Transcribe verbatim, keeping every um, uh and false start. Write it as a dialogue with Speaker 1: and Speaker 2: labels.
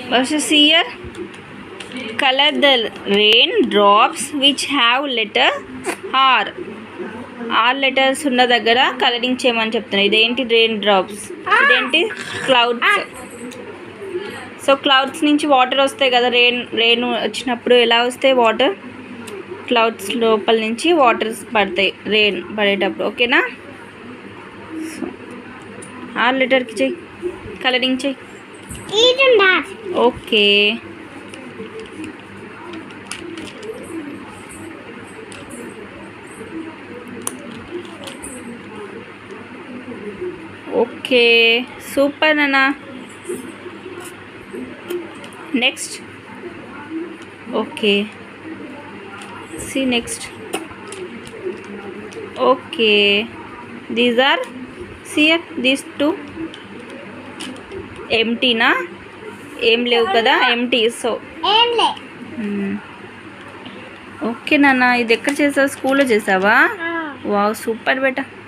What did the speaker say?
Speaker 1: versus here. Color the rain drops which have letter R. R letters ఉన్న దగ్గర colouring చేయమని చెప్తున్నాను. ఇదేంటి రెయిన్ డ్రాప్స్, ఇదేంటి క్లౌడ్స్. సో క్లౌడ్స్ నుంచి వాటర్ వస్తాయి కదా, రెయిన్ రెయిన్ వచ్చినప్పుడు ఎలా వస్తాయి వాటర్, క్లౌడ్స్ లోపల నుంచి వాటర్స్ పడతాయి రెయిన్ పడేటప్పుడు. ఓకేనా? ఆర్ లెటర్కి చెయ్యి, కలరింగ్ చెయ్యి. ఓకే, ఓకే సూపర్ నాన్న. Next. Okay, C next. Okay, these are సియర్ దీస్ టూ ఎంటీనా, ఏం లేవు కదా, ఎంటీ. సో ఓకే నాన్న, ఇది ఎక్కడ చేసావు, స్కూల్లో చేసావా? వావ్ సూపర్ బేటా.